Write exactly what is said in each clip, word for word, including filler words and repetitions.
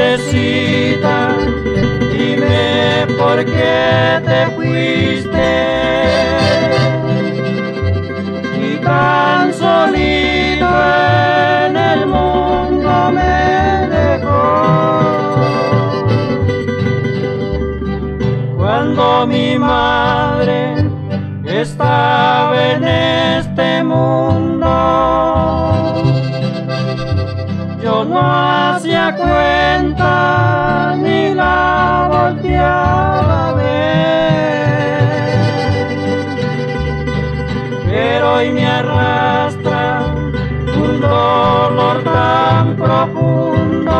madrecita, dime por qué te fuiste y tan solito en el mundo me dejó. Cuando mi madre estaba en este mundo, yo no hacía cuenta ni la volteaba a ver, pero hoy me arrastra un dolor tan profundo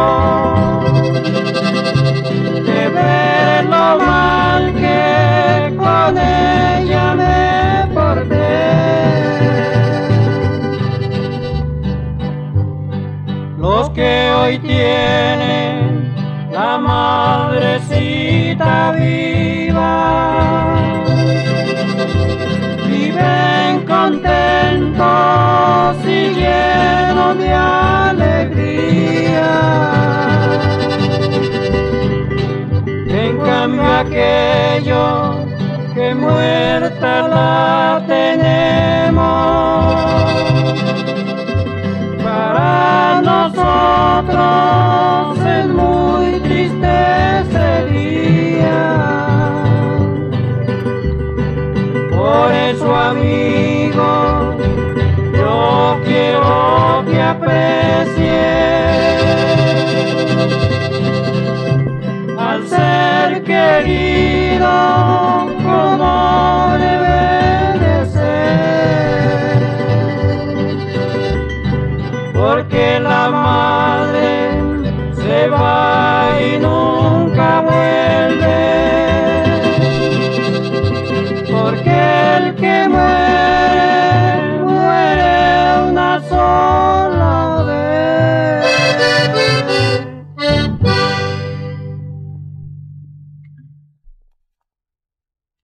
de ver lo mal que con ella me porté. Los que hoy tienen la madrecita viva viven contentos y llenos de alegría. En cambio aquellos que muerta la tenemos, para nosotros es muy triste ese día. Por eso, amigo, yo quiero que aprecies